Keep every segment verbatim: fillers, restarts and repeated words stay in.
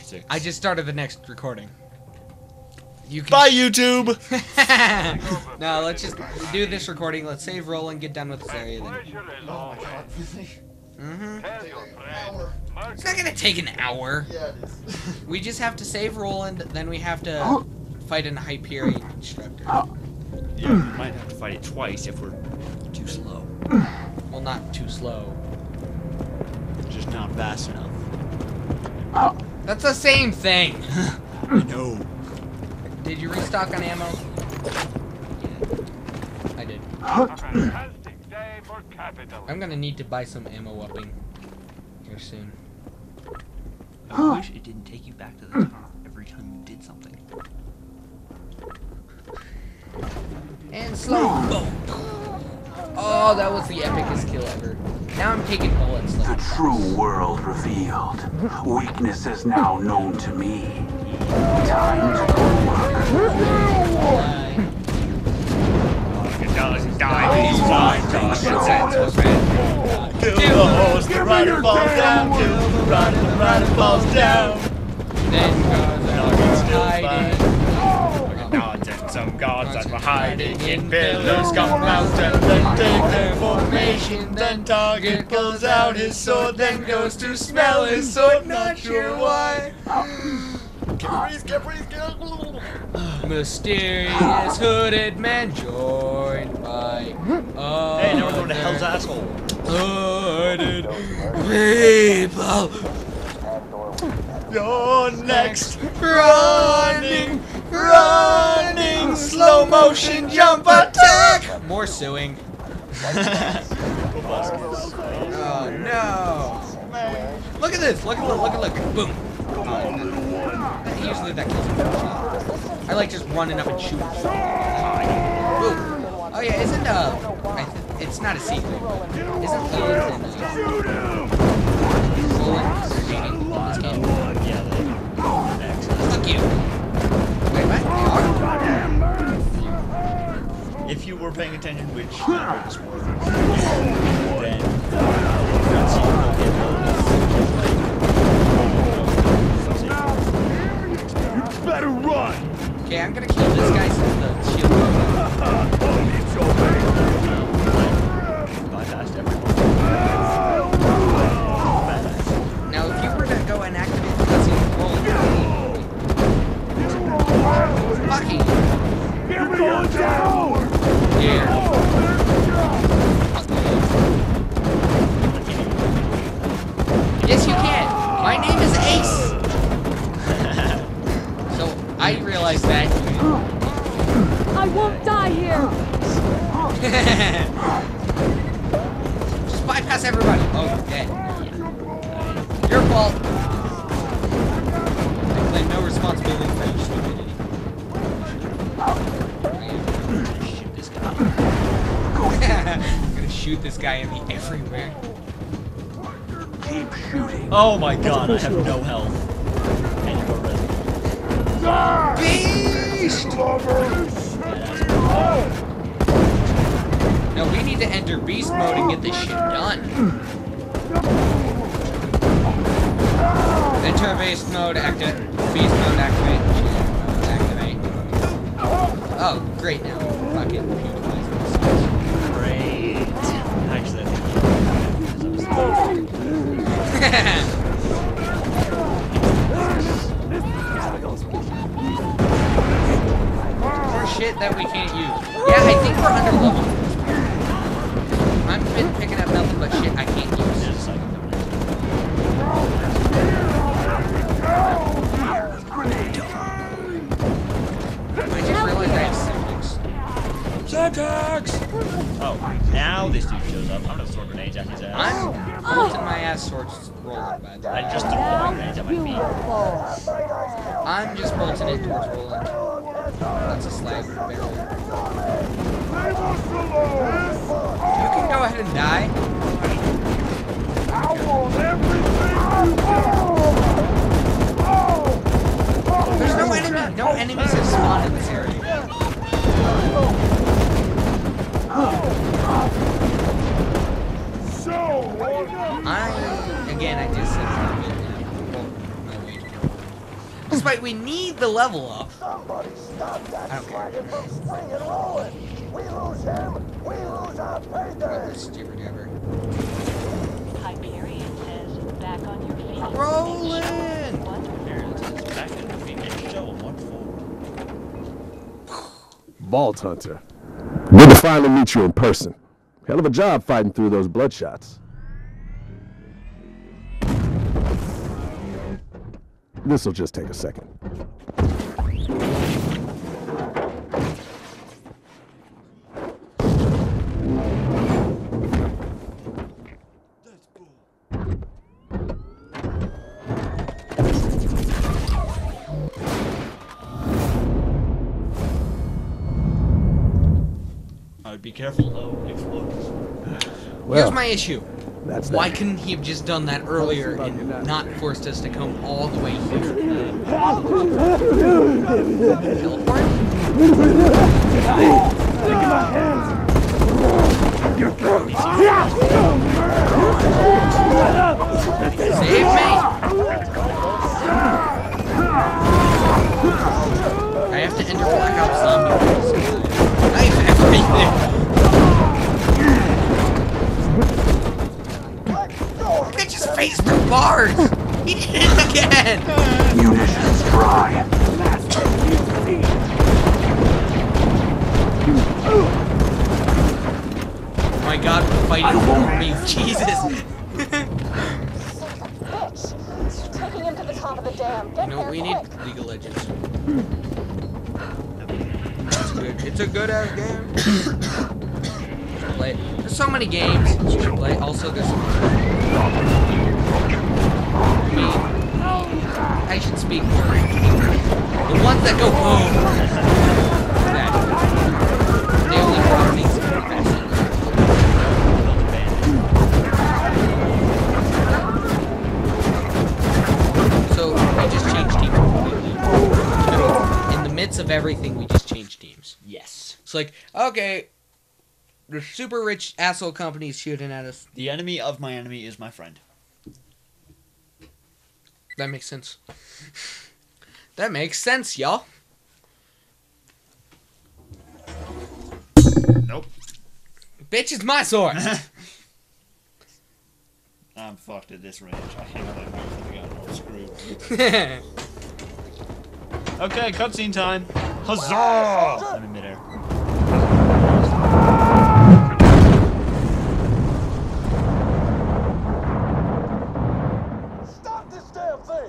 six. I just started the next recording. You can Bye, YouTube! No, let's just do this recording. Let's save roll and get done with this area then. Oh my god, really? Mm-hmm. Hour. It's not gonna take an hour. Yeah, it is. We just have to save Roland, then we have to fight an Hyperion instructor. Yeah, we might have to fight it twice if we're too slow. Well, not too slow. Just not fast enough. That's the same thing. I know. Did you restock on ammo? Yeah, I did. I'm gonna need to buy some ammo upping here soon. I wish it didn't take you back to the top every time you did something. And slow. Boom. Oh, that was the epicest kill ever. Now I'm taking bullets. The true world revealed. Weakness is now known to me. Time to go work. Doesn't die, he's fine. Kill the horse, the rider falls down. Kill the rider, the rider falls down. Then goes hiding. Gods and some gods that were hiding in pillars come mountain, then take their formation, then target pulls out his sword, then goes to smell his sword, not sure why. Can't breathe, can't breathe, can't breathe. Mysterious hooded man joined by uh, Hey, now we're going to hell's asshole. hooded people. You're next. Running, running, slow motion jump attack. More suing. Oh no! Look at this! Look at look! Look at look! Boom! Usually that kills me. I like just running up and shooting. Boom! Oh yeah, isn't uh? I th it's not a secret. Isn't Roland in uh, Roland cheating in this game? Yeah, they Fuck you! Wait, what? They are? If you were paying attention, which numbers were, then You better run! Okay, I'm gonna kill this guy since the shield goes bypassed everyone. Now, if you were to go and activate the cutscene, roll it. Fucking. You're going down! Yeah. Yes, you can. My name is Ace. So I realized that. I won't die here. Just bypass everybody. Oh, dead. Your fault. I claim no responsibility for your stupidity. Shoot this guy. I'm gonna shoot this guy in the everywhere. Keep shooting. Oh my god, I have no health. And you are resident. Beast! No, we need to enter beast mode and get this shit done. Enter beast mode, activate. Beast mode, activate. Activate. Oh, great now. Fucking beautifies this. Great. Actually, I think More shit that we can't use. Yeah, I think we're under level. I've been picking up nothing but shit I can't use. I just realized I have siblings. Syntax! Oh, now this dude shows up. I'm gonna throw grenades at his ass. I'm bolting my ass towards Roland, by the way. I just threw all my grenades at my feet. Beautiful. I'm just bolting it towards Roland. That's a slag barrel. You can go ahead and die. I want everything you There's no enemy. No enemies have spawned in this area. So, I again, I just said my wage. Despite we need the level up. Somebody stop that I don't care. wagon from springing rolling. We lose him, we lose our payday. Stupid ever. Hyperion says, back on your feet. Rolling! Back in the feet and show 'em what for. Vault Hunter. Good to finally meet you in person. Hell of a job fighting through those bloodshots. This'll just take a second. I would be careful though. Explodes. Well, Here's my issue. that's Why that. couldn't he have just done that earlier and not forced us to come all the way here? Teleport? Save me! I have to enter blackout zombie. Knife everything! Bitch his face through bars! He did it again! Munitions dry. Oh my god, we're fighting for me. Jesus! Taking him to the top of the dam. You Get know what there we need? quick. League of Legends. It's good. It's a good ass game. Play it. There's so many games you should play. Also, there's some. I mean, I should speak more. The ones that go boom. That. They only brought things to the best. So we just changed teams completely. In the midst of everything, we just changed teams. Yes. It's like, okay, the super rich asshole company's shooting at us. The enemy of my enemy is my friend. That makes sense. That makes sense, y'all. Nope. Bitch, it's my sword. I'm fucked at this range. I hang on that for the gun. I'm screwed. Okay, cutscene time. Huzzah! I'm in midair. Stop this damn thing.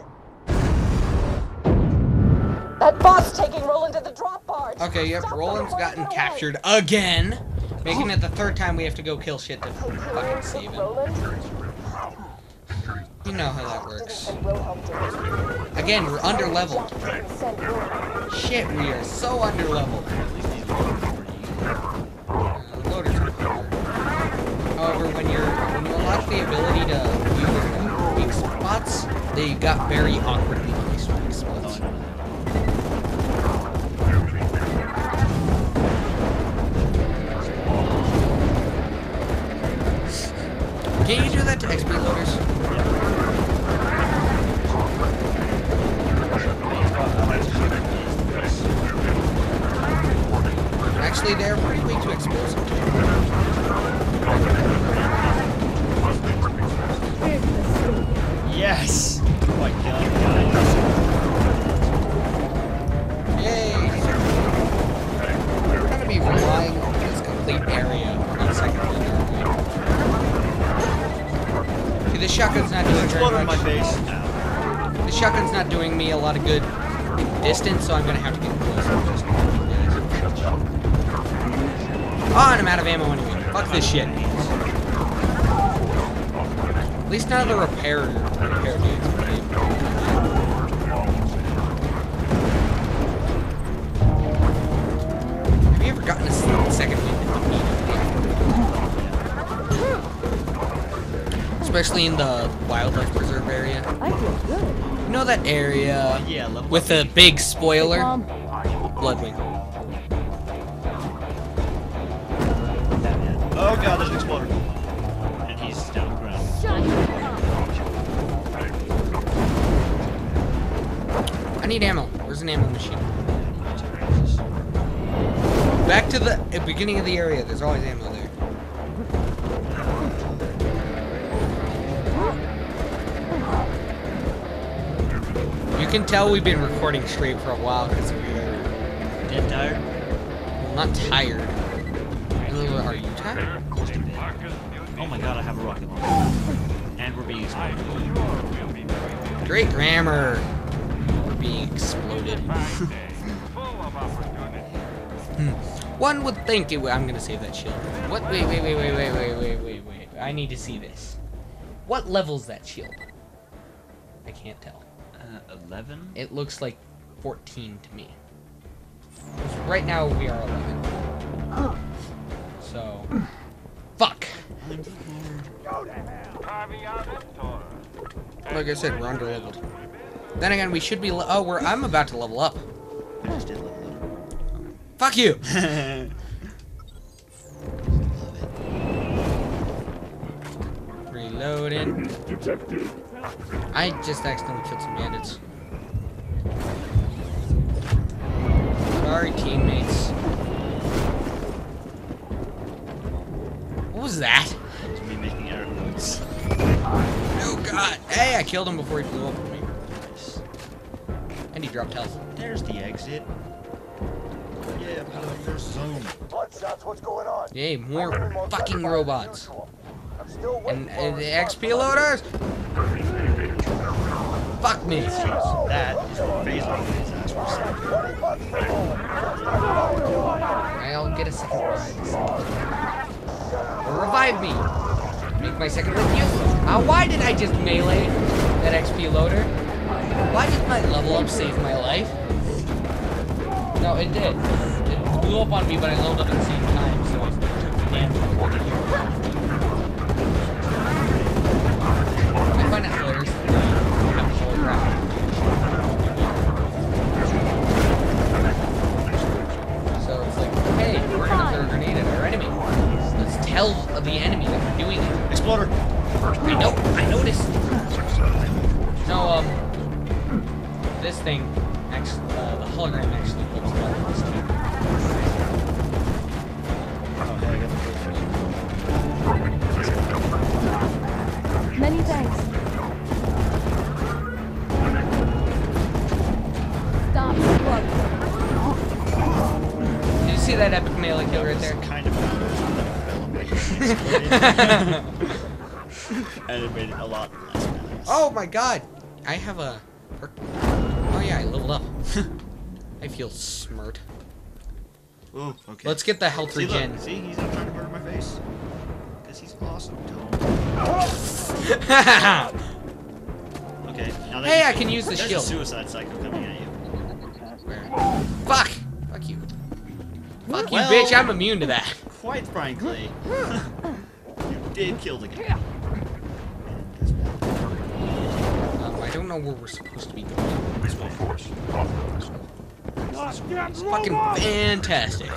That bot's taking Roland to the drop barge. Okay, yep, Stop them Roland's before they gotten get away. captured again. Making it the third time we have to go kill shit to fucking save him. Roland? You know how that works. And Wilhelm did it. Again, we're under leveled. Didn't send word. Shit, we are so under leveled. Uh, loaders are better. However, when you're when you unlock the ability to use uh, weak spots, they got very awkwardly placed weak spots. Can you do that to X P loaders? Actually, they're pretty weak to explosive. Yes! Oh my god, guys. Yay! We're gonna be relying on this complete area on second area. See, the shotgun's not doing very Exploded in my much. face. Ow. The shotgun's not doing me a lot of good in distance, so I'm gonna have to get closer. Just oh, and I'm out of ammo anyway. Fuck this shit. At least none of the repair repair dudes. Have you ever gotten a second wind if you need it? Especially in the wildlife preserve area. I feel good. You know that area Yeah, level with the big spoiler? Mom, Bloodwing. Oh god, there's an exploder. And he's down on the ground. shut your I I need ammo. Where's an ammo machine? Back to the uh, beginning of the area. There's always ammo there. You can tell we've been recording straight for a while because we're Dead tired? well, not tired. Uh, Are you tired? Oh my god, I have a rocket launcher. And we're being exploded. Great grammar. We're being exploded. Hmm. One would think it would. I'm gonna save that shield. What? Wait, wait, wait, wait, wait, wait, wait, wait, wait. I need to see this. What level's that shield? I can't tell. Uh, eleven? It looks like fourteen to me. Right now we are eleven. So, fuck. Like I said, we're under leveled. Then again, we should be. Le oh, we're. I'm about to level up. I just did level Fuck you. up. Reloading. I just accidentally killed some bandits. Sorry, teammates. What was that? It's me making air quotes. Oh god! Hey, I killed him before he blew up on me. Nice. And he dropped health. There's the exit. Yeah, I'm out of your zone. Bloodshots, what's going on? Yay, more I'm more fucking satisfied robots. than usual. I'm still waiting And for a uh, the response X P loaders! Fuck me. That is what phase one is, as we're saying. twenty bucks for rolling. I'll get a second revive. Or revive me. Make my second life useless. Uh, why did I just melee that X P loader? Why did my level up save my life? No, it did. It blew up on me, but I leveled up at the same time, so I took the damage. I find it hilarious that they have holographic. So it's like, hey, we're gonna throw a grenade at our enemy. Let's tell the enemy that we're doing it. Exploder! I know, I noticed. No, um, this thing, actually, uh, the hologram actually looks better this time. Many thanks. Stop. Look. Did you see that epic melee kill right there? Kind of and it made it a lot less badass. Oh my god! I have a perk. Oh yeah, I leveled up. I feel smart. Ooh, okay. Let's get the health See, regen. look, see, he's not trying to murder my face. Because he's awesome. Okay, now that Hey, you- I can use the there's shield. a suicide cycle coming at you. Where? Fuck! Fuck you. Fuck you, Well- bitch, I'm immune to that. Quite frankly, you did kill the guy. Um, I don't know where we're supposed to be going. This is fucking fantastic.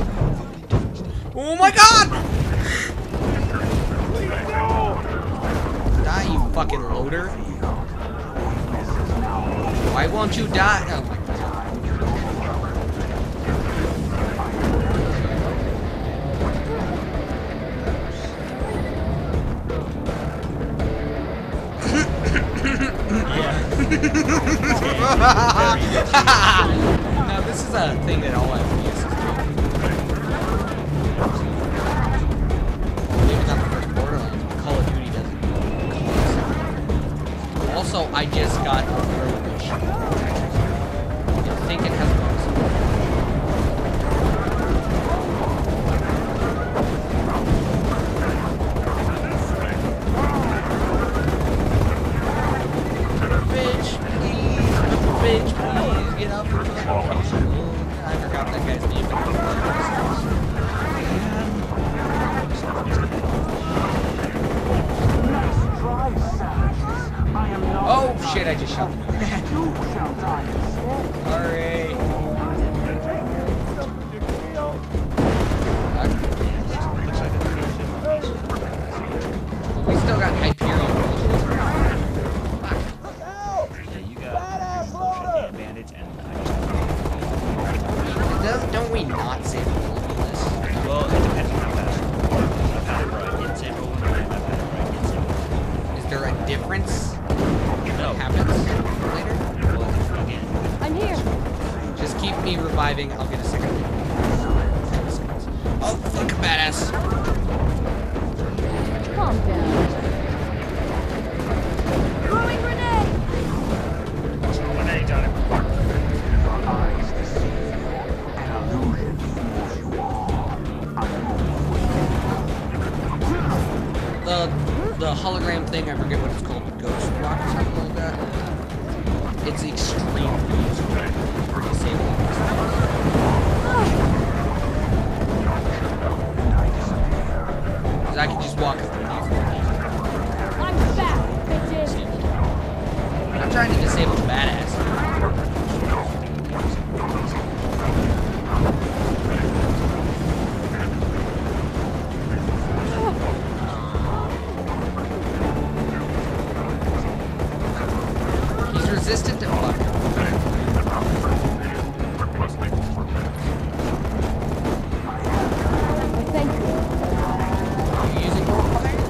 Oh my god! Die, you fucking loader. Why won't you die? Oh my god. Now this is a thing that all F P S is doing. Maybe not the first Borderlands, but Call of Duty does it. Also, I just got a throw mission. I think it has bonus. Bitch, please, bitch, please, get up for the location. I forgot that guy's name. Oh shit, I just shot him. Sorry. We still got Hyperion. Yeah, you got bullshit hand bandage. what happens later. I'm here. Just keep me reviving. I'll get a second. Oh, fuck, badass. Calm down. Throwing grenade. Grenade on him. Your eyes deceive you. An illusion fools you all. I'm The the hologram thing, I forget what it's called, Ghost Rock or something like that. It's extremely useful for disabling these things. Because I can just walk through these. I'm back, bitches. I'm trying to disable the badass. He's resistant to fire. Thank you. Are you using more fire?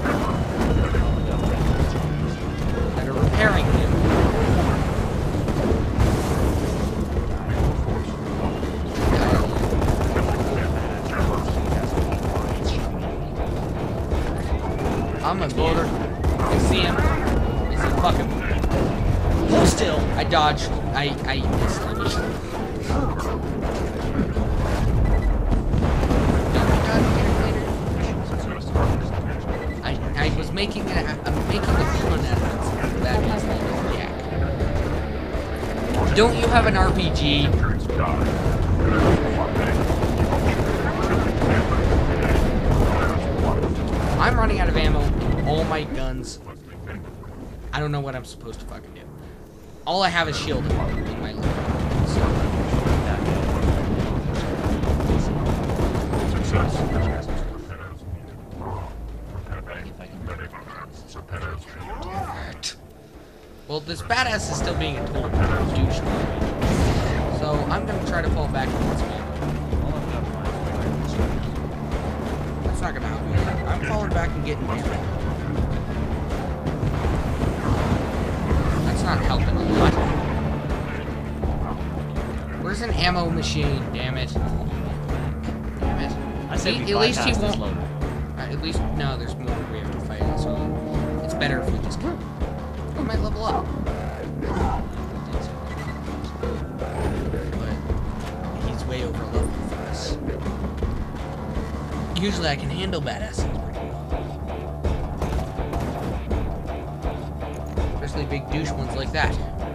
That are repairing him. I'm a border. I see him. Is he fucking? Hold still. I dodged. I I missed him. I I was making a I'm making a fun out of it. That means yeah. Don't you have an R P G? I'm running out of ammo. All my guns. I don't know what I'm supposed to fucking do. All I have is shield in my life. So. Well, this badass is still being a total douche. So I'm gonna try to fall back towards me. That's not gonna help me. I'm falling back and getting hit. That's not helping a lot. Where's an ammo machine? Damn it. Damn it. I said At we at least he bypass this won't. loader. Uh, at least no. There's more we have to fight. So it's better if we just. We might level up. But he's way over leveled for us. Usually I can handle badasses pretty well. Especially big douche ones like that.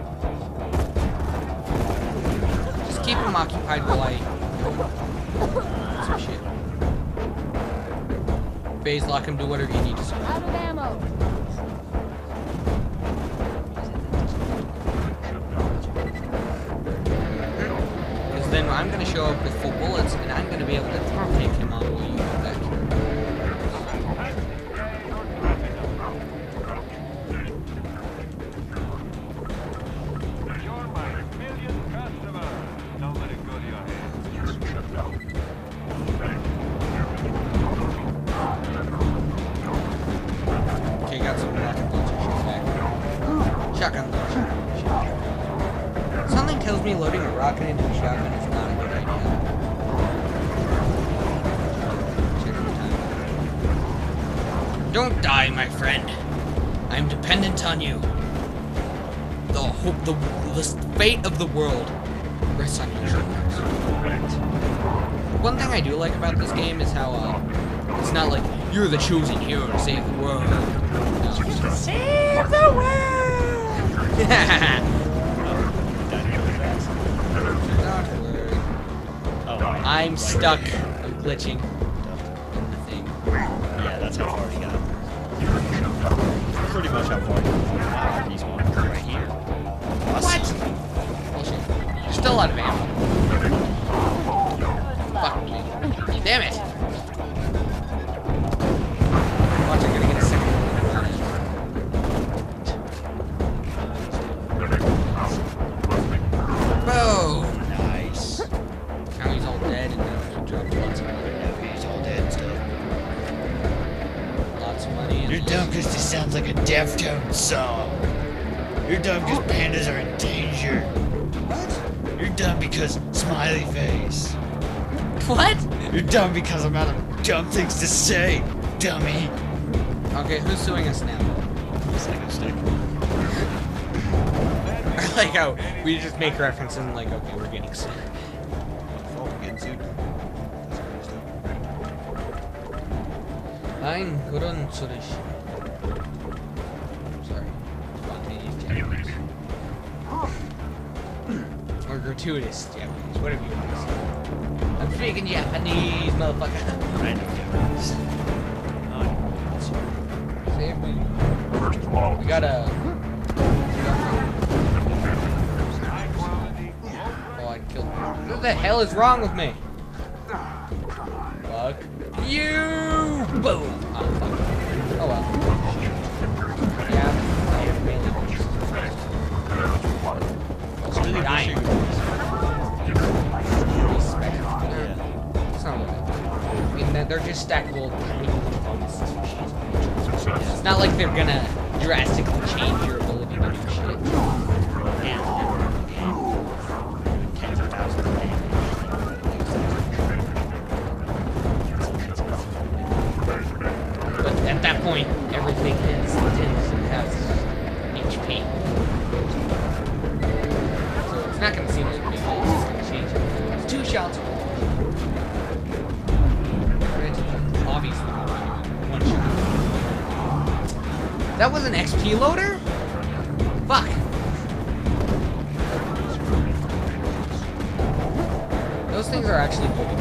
Just keep him occupied while I some shit. Phase lock him, do whatever you need to do. Out of ammo. Because then I'm going to show up with full bullets and I'm going to be able to take him on while you go back. You're my millionth customer. Don't let it go to your head. Okay, got some rocket launcher shit back. Shotgun launcher. Something tells me loading a rocket into a shotgun is not a good idea. Check the time. Don't die, my friend. I'm dependent on you. The hope, the, the fate of the world rests on your shoulders. One thing I do like about this game is how uh, it's not like you're the chosen hero to save the world. No, save the world. Not worry. Oh, I'm stuck. I'm glitching. In the thing. yeah, that's how far he got. Pretty much how far he got. Wow, he's one right here. What? Bullshit. You're still out of ammo. Fuck me. Damn it. Watch, I'm gonna get a second. Boom. Nice. Now he's all dead and now he dropped lots of money. Yeah, he's all dead still. Lots of money. And You're dumb because this sounds like a Deftones song. You're dumb because pandas are in danger. What? You're dumb because smiley face. What? You're dumb because I'm out of dumb things to say, dummy. Okay, who's suing us now? Psycho stick. I like how we just make reference and like, okay, we're getting sued. Oh, we're getting sued. I'm Gurun Surish. Sorry. Spontaneous Japanese. Or gratuitous Japanese, whatever you want to say. I'm speaking Japanese, motherfucker. I know Japanese. Save me. We got a. Oh, I killed. What the hell is wrong with me? Fuck you! Boom! Oh, fuck. Oh well. Yeah, I have mainly. It's really dying. Respect. It's not what I I mean, they're- they're just stackable tiny little bonuses for shit. It's not like they're gonna drastically change your ability to do shit. Tens of thousands of But at that point, everything is tends to have H P. So it's not gonna seem like a big deal. It's just gonna change it. It's two shots. Granted, obviously, one shot. That was an X P loader? Fuck. Those things are actually moving.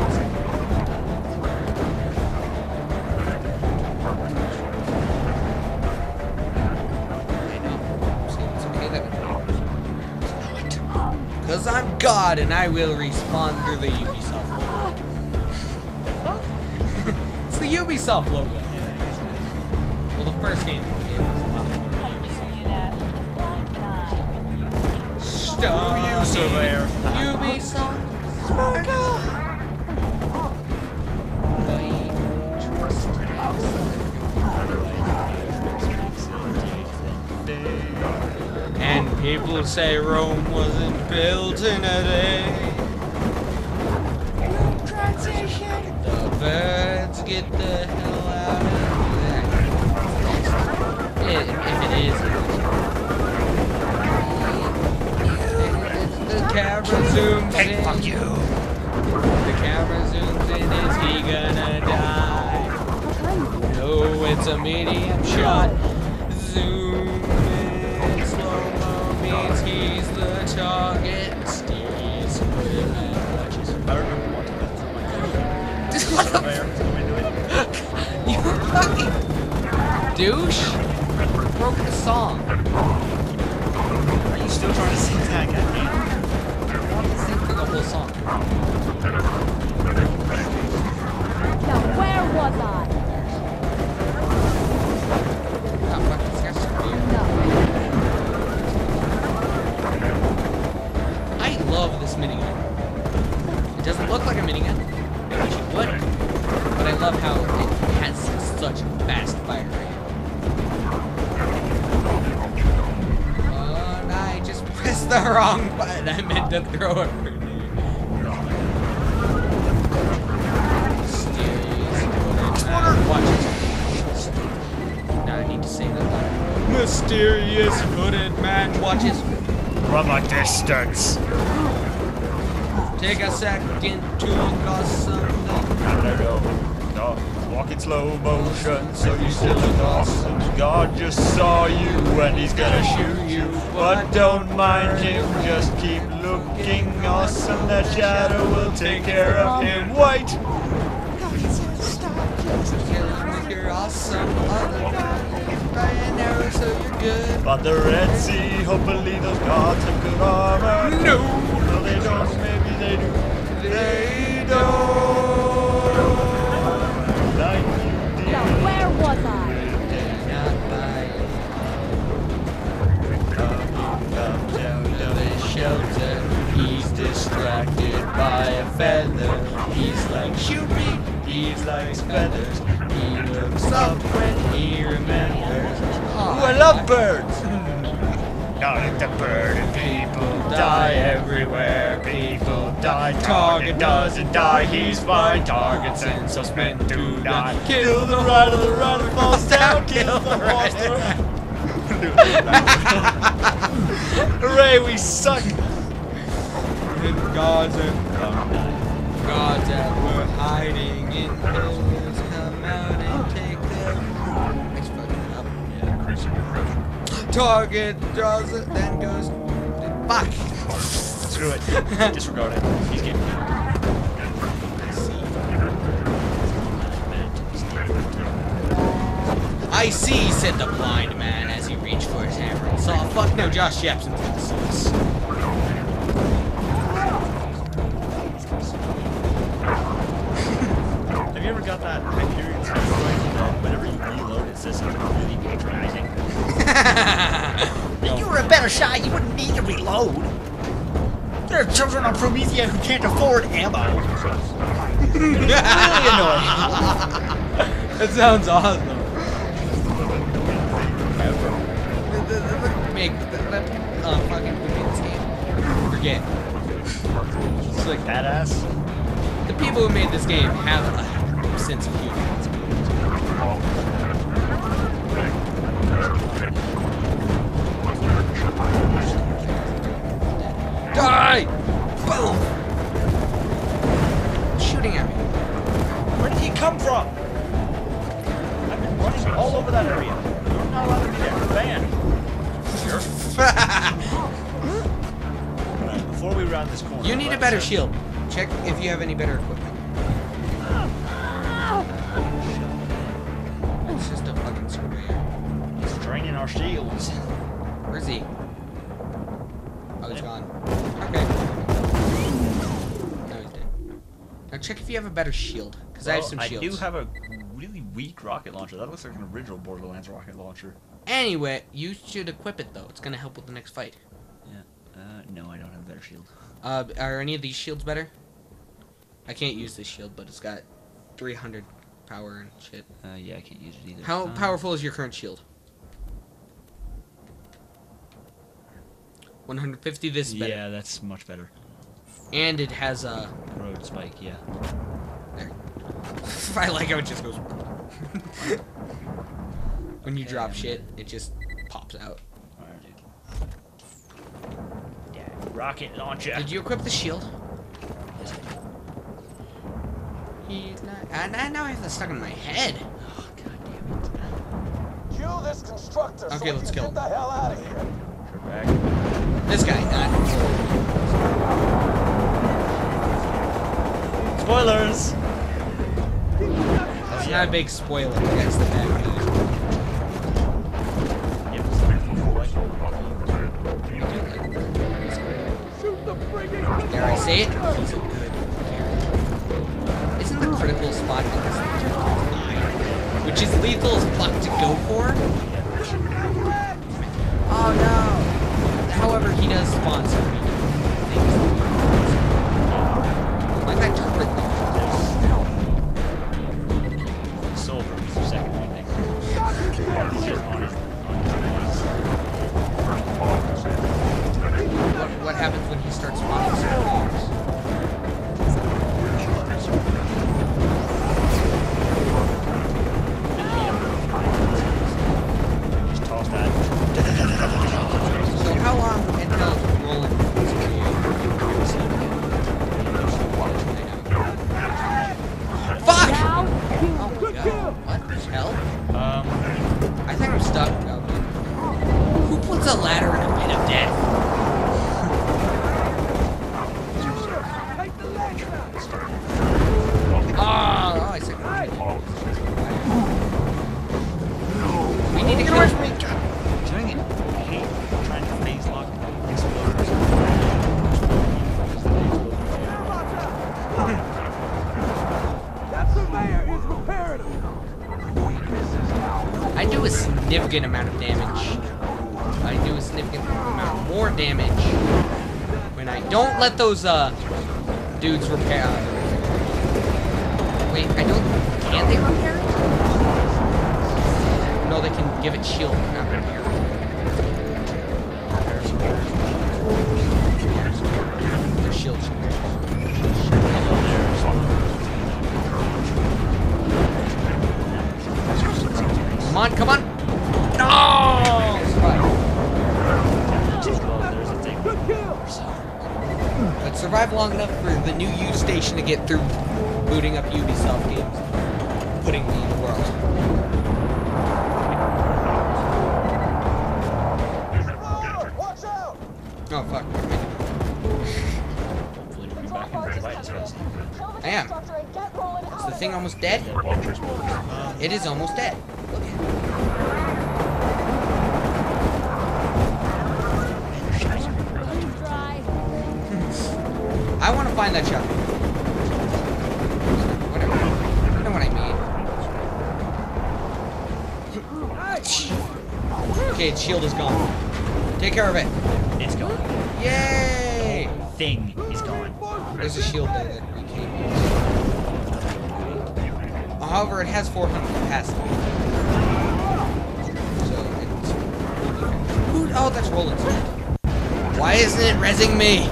Because I'm God and I will respond to the Ubisoft logo. It's the Ubisoft logo. Well, the first game. Stop. Who you, surveyor? Ubisoft. Sparkle. And people say Rome wasn't built in a day. Transition. The birds get the hell out of there. If, if it is. The camera zooms Hey, in. fuck you. The camera zooms in. Is he gonna die? No, it's a medium shot. Zoom in. Slow-mo means he's the target. Mysterious women watches. I remember watching that. Surveyor. You fucking douche! Broke the song. Are you still trying to sing that goddamn? I want to sing through the whole song. Now where was I? Oh, fuck, this guy's so weird. No. I love this minigun. It doesn't look like a minigun. I wish it would. But I love how it has such fast fire rate. Oh, and I just pressed the wrong button. I meant to throw a grenade. Mysterious footed. Watch it. Now I need to say that line. Mysterious footed man watches. From a distance. Take a second to cause something. There go. No, walk in slow motion, so you still look awesome. God just saw you and he's gonna shoot you. But don't mind him, just keep looking awesome. That shadow will take care of him. Wait! You're awesome. Other guy, by an arrow, so you're good. But the Red Sea, hopefully those gods have good armor. No! No, they don't, maybe they do. They don't. Like you did. Now where was I? Not by Comes out of his shelter. He's distracted by a feather. He's like, shoot me. He's like feathers. He looks up when he remembers. Ooh, I love birds. Target the bird and people die everywhere. People die. Target doesn't die, he's fine. Target sends us men to die. Kill the rider, the rider falls down. Kill the horse, the rider. Hooray, we suck. Gods and gods that were hiding in hills come out and take them. It's fucking up. Yeah, target draws it, then goes. Fuck. Screw it. Disregard it. He's getting me. I see, said the blind man as he reached for his hammer and saw. Fuck no, Josh Jepson from the source. Have you ever got that Hyperion Steroid that whenever you reload it says something really patronizing? If you were a better shot, you wouldn't need to reload. There are children on Promethea who can't afford ammo. Really annoying. That sounds awesome. Make that uh, fucking this game. Forget. It's like badass. The people who made this game have a sense of humor. Die! Boom! Shooting at me. Where did he come from? I've been running all over that area. You're not allowed to be there. You're banned. Sure. Alright, before we round this corner. You need a better shield. Check if you have any better equipment. It's just a fucking surveyor. He's draining our shields. Where's he? Oh, he's gone. Okay. No, he's dead. Now check if you have a better shield, because I have some I shields. do have a really weak rocket launcher. That looks like an original Borderlands rocket launcher. Anyway, you should equip it though. It's gonna help with the next fight. Yeah. Uh, no, I don't have a better shield. Uh, are any of these shields better? I can't use this shield, but it's got three hundred power and shit. Uh, yeah, I can't use it either. How um, powerful is your current shield? one hundred fifty. This is better. Yeah, that's much better. And it has a. Road spike, yeah. There. I like how it just goes. When you Okay, drop I'm shit, good. it just pops out. Alright, dude. Yeah, rocket launcher. Did you equip the shield? He's not. And I now I have that stuck in my head. Oh, god damn it. Kill this constructor so Okay, we let's can kill get the hell out of here. Sure back. This guy, not. Spoilers! That's not a big spoiler. That's the bad guy. Yep, it's pretty cool. Like, Dare I say it? He's a good character. Isn't the critical spot on this thing eye, which is lethal as fuck to go for? Oh no! However, he does spawn some things. Like that turret launcher. Silver is your second right there. What, what happens when he starts spawning surveyors? Just toss that. So how long until it's rolling? Fuck! Now, Oh my god. What the hell? Um, I think I'm stuck. Oh, who puts a ladder in a pit of death? Oh, oh I said we need to get away from me. dang it. I hate trying to phase lock exploders. That surveyor is repairing them. I do a significant amount of damage. I do a significant amount more damage when I don't let those uh dudes repair. Wait, I don't. Can they repair it? No, they can give it shield, not repair it. survive long enough for the new U station to get through booting up Ubisoft games, putting me in the world. Watch out! Oh fuck. Hopefully we'll be back in the light space. I am. Is the thing almost dead? It is almost dead. Look at it. I want to find that shotgun. Whatever. You know what I mean. Okay, its shield is gone. Take care of it. It's gone. Yay! Thing is gone. There's a shield there that we can't use. However, it has four hundred capacity. So it's... Who- Oh, that's Roland's. Why isn't it rezzing me?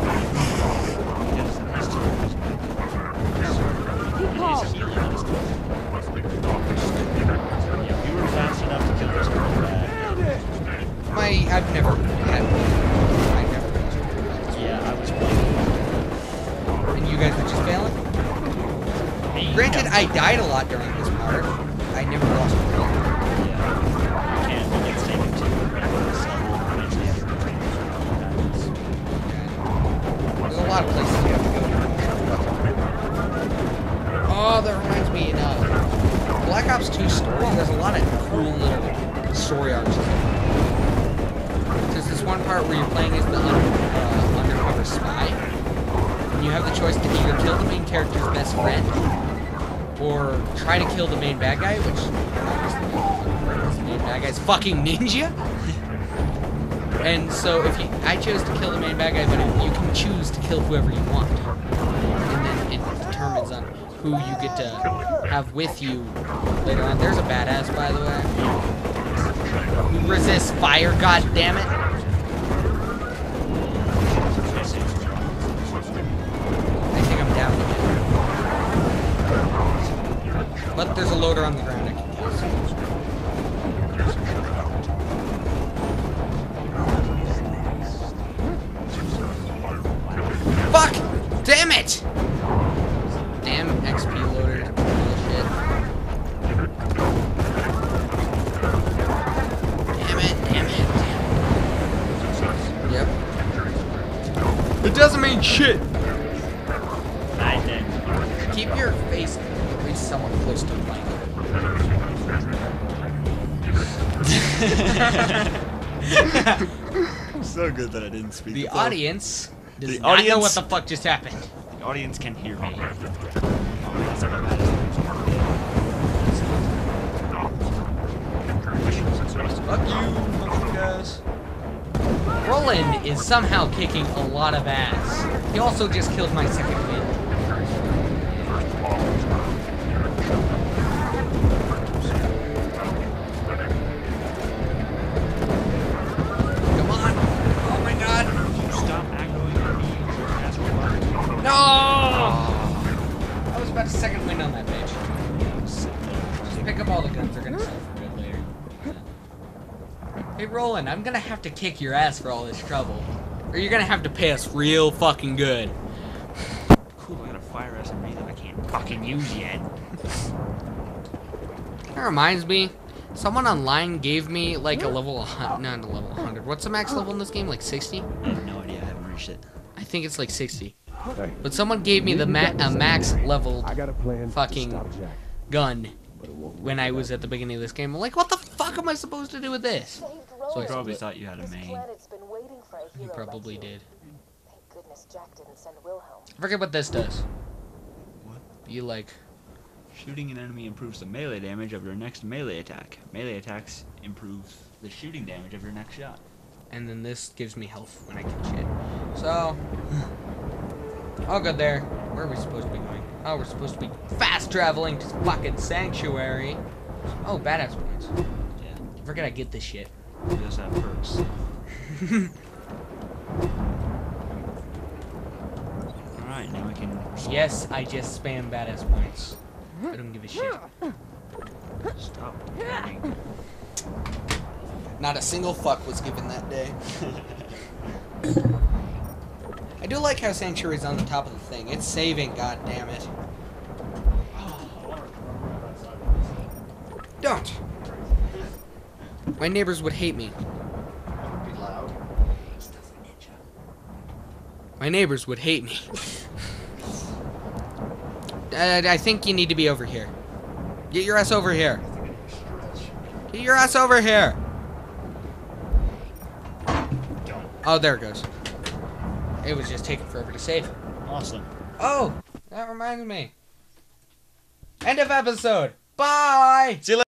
Yeah, we were fast enough to kill this one. My... I've never had... I've never been this. Yeah, I was playing. And you guys were just failing? Granted, I died a lot during this part. I never lost a player. Yeah. Can't get taken to There's a lot of places you have to go to. Oh, that reminds me, in uh, Black Ops two story, there's a lot of cool little story arcs. There's this one part where you're playing as the un uh, undercover spy, and you have the choice to either kill the main character's best friend, or try to kill the main bad guy, which obviously the main bad guy's fucking ninja. And so if you, I chose to kill the main bad guy, but if you can choose to kill whoever you want, and then it determins on who you get to have with you later on. There's a badass, by the way, who resists fire. God damn it! I think I'm down again. But there's a loader on the ground I can use. Fuck! Damn it! Damn X P loader bullshit. Damn it, damn it, damn it. Yep. It doesn't mean shit! I did. Keep your face at least somewhat close to the mic. So good that I didn't speak. The up. audience does The not know audience- what the fuck just happened. The audience can hear me. Oh, that's not bad. Fuck you, guys. Roland is somehow kicking a lot of ass. He also just killed my second win. Come on. Oh my god. Stop aggroing at me, you asshole. No! I was about to second win on that bitch. Just pick up all the guns. They're gonna sell for good later. Hey, Roland, I'm gonna have to kick your ass for all this trouble. Or you're gonna have to pay us real fucking good. Cool, I got a fire S M G that I can't fucking use yet. That reminds me, someone online gave me like a level, not a level one hundred. What's the max level in this game? Like sixty? I have no idea, I haven't reached it. I think it's like sixty. Hey, But someone gave me the ma a max level I got a plan to fucking stop Jack, gun but it won't when I was at the beginning of this game. I'm like, what the fuck am I supposed to do with this? So I You probably split. thought you had a main. You probably did. Thank goodness Jack didn't send Wilhelm. I forget what this does. What? You like, Shooting an enemy improves the melee damage of your next melee attack. Melee attacks improve the shooting damage of your next shot. and then this gives me health when I kill shit. So, all good there. Where are we supposed to be going? Oh, we're supposed to be fast traveling to fucking Sanctuary. Oh, badass points. Yeah. I forget I get this shit. You just have perks. Alright, now we can. Yes, I just spam badass points. I don't give a shit. Stop. Caring. Not a single fuck was given that day. I do like how Sanctuary's on the top of the thing. It's saving, god damn it. Don't. My neighbors would hate me. Be loud. My neighbors would hate me. uh, I think you need to be over here. Get your ass over here. Get your ass over here. Don't. Oh, there it goes. It was just taking forever to save. Awesome. Oh, that reminds me. End of episode. Bye. See you later.